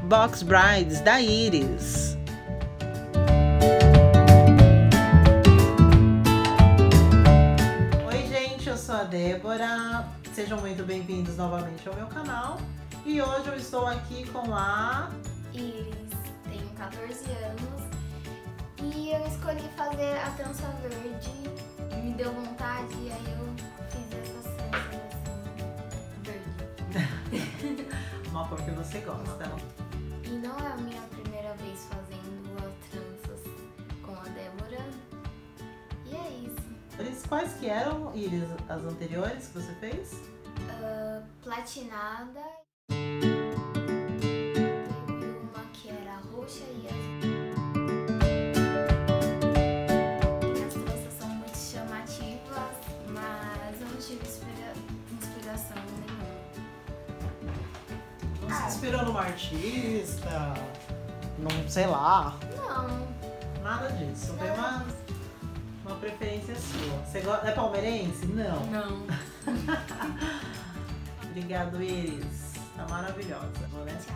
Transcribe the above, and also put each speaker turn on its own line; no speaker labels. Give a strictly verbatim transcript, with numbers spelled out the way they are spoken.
Box Brides da Iris. Oi gente, eu sou a Débora, sejam muito bem-vindos novamente ao meu canal. E hoje eu estou aqui com a...
Iris, tenho quatorze anos e eu escolhi fazer a trança verde, me deu vontade e aí eu fiz essas tranças assim, verde.
Uma cor que você gosta.
E não é a minha primeira vez fazendo as tranças com a Débora. E é isso.
Iris, quais que eram, Iris, as anteriores que você fez?
Uh, platinada.
Você se inspirou numa artista? Não sei lá.
Não.
Nada disso. Não tem
Não.
uma, uma preferência sua. Você gosta, é palmeirense? Não.
Não.
Obrigado, Iris. Tá maravilhosa. Vou, né?
Tchau.